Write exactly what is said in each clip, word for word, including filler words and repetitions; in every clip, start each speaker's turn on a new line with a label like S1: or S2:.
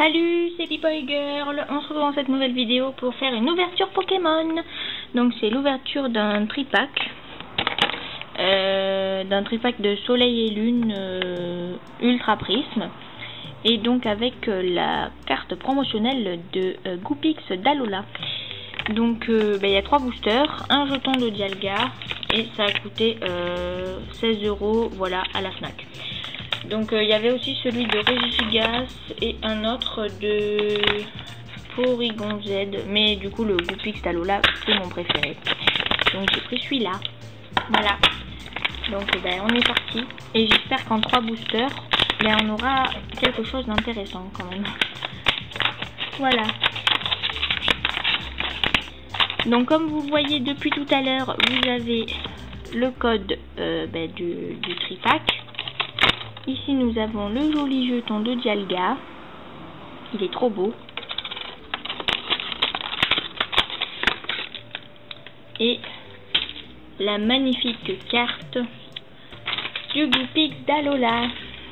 S1: Salut, c'est Pipoy Girl. On se retrouve dans cette nouvelle vidéo pour faire une ouverture Pokémon. Donc c'est l'ouverture d'un tripack, euh, d'un tripack de Soleil et Lune euh, Ultra Prisme. Et donc avec euh, la carte promotionnelle de euh, Goupix d'Alola. Donc il euh, bah, y a trois boosters, un jeton de Dialga et ça a coûté euh, seize euros, voilà, à la Fnac. Donc il euh, y avait aussi celui de Regigigas et un autre de Porygon Z, mais du coup le Goupix d'Alola c'est mon préféré. Donc j'ai pris celui-là. Voilà. Donc ben, on est parti et j'espère qu'en trois boosters ben, on aura quelque chose d'intéressant quand même. Voilà. Donc comme vous voyez depuis tout à l'heure, vous avez le code euh, ben, du, du tripack. Ici nous avons le joli jeton de Dialga. Il est trop beau. Et la magnifique carte du Goupix d'Alola.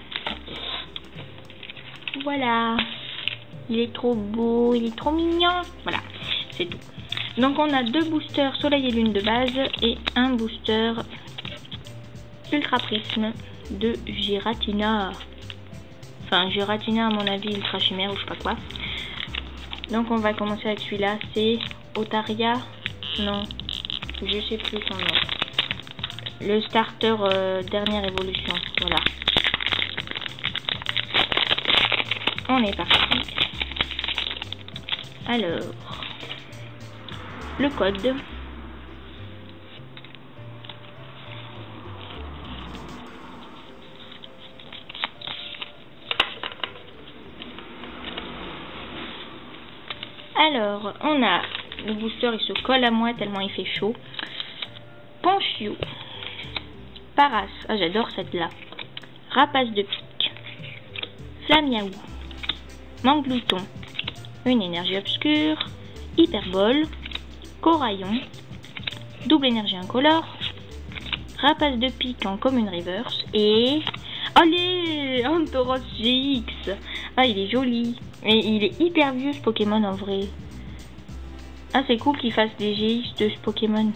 S1: Voilà. Il est trop beau, il est trop mignon. Voilà, c'est tout. Donc on a deux boosters Soleil et Lune de base et un booster Ultra Prisme de Giratina. Enfin Giratina à mon avis Ultra Chimère ou je sais pas quoi. Donc on va commencer avec celui-là, c'est Otaria. Non, je sais plus son nom. Le starter euh, dernière évolution. Voilà. On est parti. Alors, le code. Alors, on a le booster, il se colle à moi tellement il fait chaud. Ponchio, Paras, ah j'adore cette là. Rapace de pique, Flamiaou, Manglouton, une énergie obscure, Hyperbole, Coraillon, double énergie incolore, Rapace de pique en commune reverse et allez, Antoros G X. Ah il est joli, mais il est hyper vieux ce Pokémon en vrai. Ah c'est cool qu'il fasse des G X de ce Pokémon.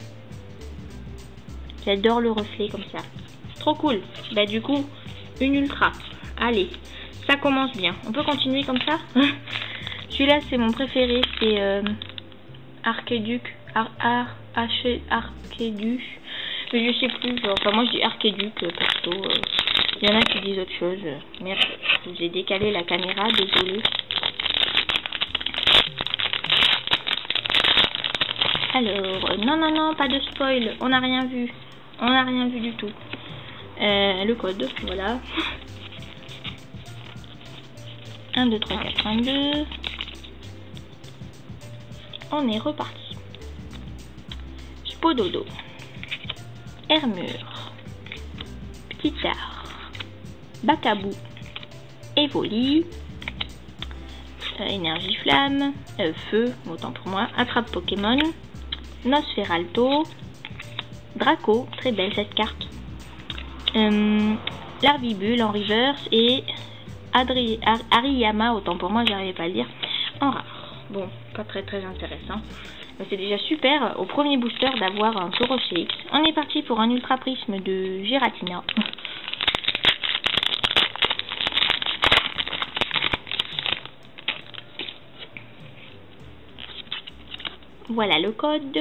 S1: J'adore le reflet comme ça. Trop cool. Bah du coup, une ultra. Allez, ça commence bien. On peut continuer comme ça. Celui-là c'est mon préféré, c'est euh, Archéduc. Ar Ar H Archéduc. Mais je sais plus, genre, enfin moi je dis Archéduc euh, perso. Euh, il y en a qui disent autre chose. Merde, je vous ai décalé la caméra, désolé. Alors, euh, non, non, non, pas de spoil, on n'a rien vu. On n'a rien vu du tout. Euh, le code, voilà. un, deux, trois, quatre, vingt-deux. On est reparti. Spododo. Hermure. Petitard. Bacabou. Evoli. Euh, énergie flamme. Euh, feu, autant pour moi. Attrape Pokémon. Nosferalto. Draco, très belle cette carte. Euh, Larvibule en reverse et Adri Ar Ariyama, autant pour moi, j'arrivais pas à le dire, en rare. Bon, pas très très intéressant. Mais c'est déjà super au premier booster d'avoir un Tauros G X. On est parti pour un Ultra Prisme de Giratina. Voilà le code.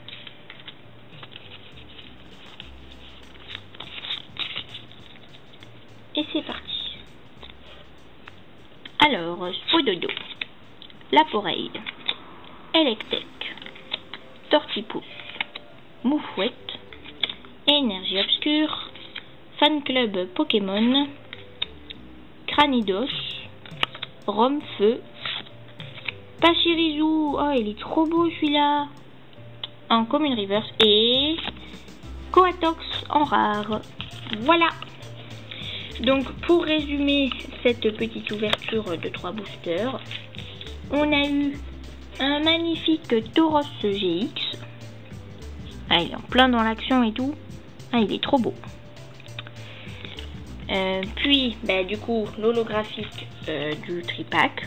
S1: Et c'est parti. Alors, Spododo, Laporeille, Electek, Tortipousse, Moufouette, Énergie Obscure, Fan Club Pokémon, Cranidos, Rome-Feu, Pachirisu, oh il est trop beau celui-là, en commune reverse et Coatox en rare. Voilà. Donc pour résumer cette petite ouverture de trois boosters, on a eu un magnifique Tauros G X. Ah il est en plein dans l'action et tout. Ah il est trop beau. Euh, puis, bah, du coup, l'holographique euh, du tripack.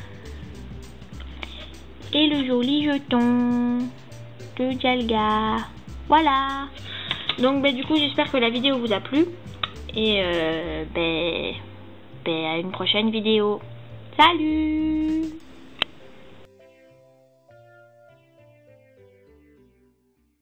S1: Et le joli jeton de Dialga. Voilà. Donc, bah, du coup, j'espère que la vidéo vous a plu. Et, euh, bah, bah, à une prochaine vidéo. Salut!